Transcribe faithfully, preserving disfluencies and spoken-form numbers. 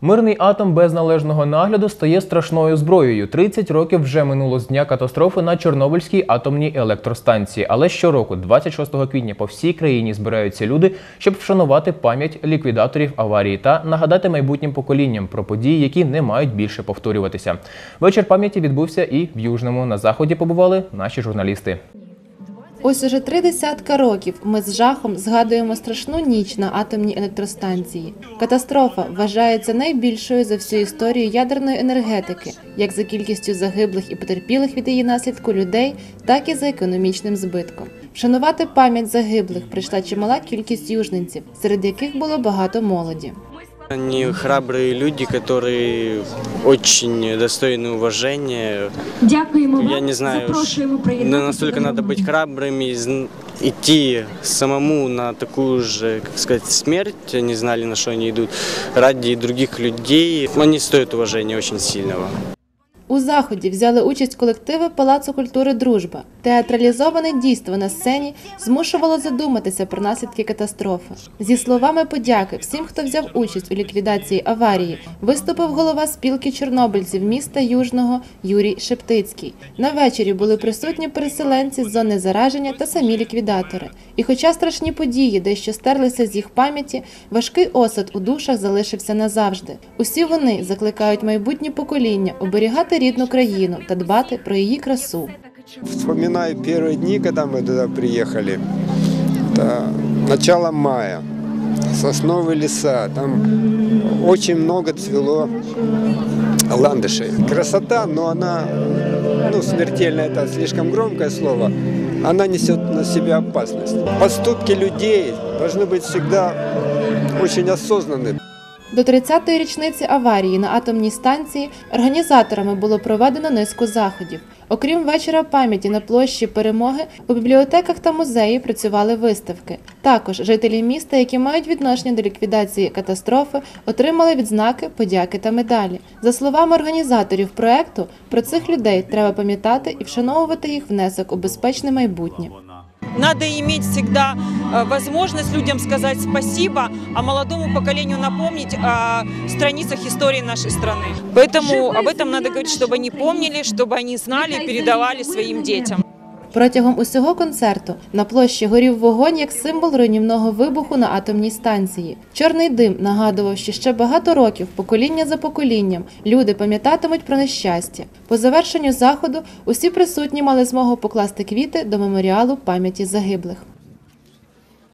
Мирний атом без належного нагляду стає страшною зброєю. тридцять років вже минуло з дня катастрофи на Чорнобильській атомній електростанції. Але щороку, двадцять шостого квітня, по всій країні збираються люди, щоб вшанувати пам'ять ліквідаторів аварії та нагадати майбутнім поколінням про події, які не мають більше повторюватися. Вечір пам'яті відбувся і в Южному. На заході побували наші журналісти. Ось уже три десятка років ми з жахом згадуємо страшну ніч на атомній електростанції. Катастрофа вважається найбільшою за всю історію ядерної енергетики, як за кількістю загиблих і потерпілих від її наслідку людей, так і за економічним збитком. Вшанувати пам'ять загиблих прийшла чимала кількість южненців, серед яких було багато молоді. Они храбрые люди, которые очень достойны уважения. Я не знаю, настолько надо быть храбрыми, идти самому на такую же, как сказать, смерть, не знали, на что они идут, ради других людей. Они стоят уважения очень сильного. У заході взяли участь колективи Палацу культури «Дружба». Театралізоване дійство на сцені змушувало задуматися про наслідки катастрофи. Зі словами подяки всім, хто взяв участь у ліквідації аварії, виступив голова спілки чорнобильців міста Южного Юрій Шептицький. На вечорі були присутні переселенці з зони зараження та самі ліквідатори. І хоча страшні події дещо стерлися з їх пам'яті, важкий осад у душах залишився назавжди. Усі вони закликають майбутнє покоління оберігати рідну країну та дбати про її красу. Вспоминаю первые дни, когда мы туда приехали. Это начало мая. Сосновые леса. Там очень много цвело ландышей. Красота, но она, ну, смертельно, это слишком громкое слово. Она несет на себя опасность. Поступки людей должны быть всегда очень осознанными. До тридцятої річниці аварії на атомній станції організаторами було проведено низку заходів. Окрім вечора пам'яті на площі Перемоги, у бібліотеках та музеї працювали виставки. Також жителі міста, які мають відношення до ліквідації катастрофи, отримали відзнаки, подяки та медалі. За словами організаторів проекту, про цих людей треба пам'ятати і вшановувати їх внесок у безпечне майбутнє. Надо иметь всегда возможность людям сказать спасибо, а молодому поколению напомнить о страницах истории нашей страны. Поэтому об этом надо говорить, чтобы они помнили, чтобы они знали и передавали своим детям. Протягом усього концерту на площі горів вогонь як символ руйнівного вибуху на атомній станції. Чорний дим нагадував, що ще багато років, покоління за поколінням, люди пам'ятатимуть про нещастя. По завершенню заходу усі присутні мали змогу покласти квіти до меморіалу пам'яті загиблих.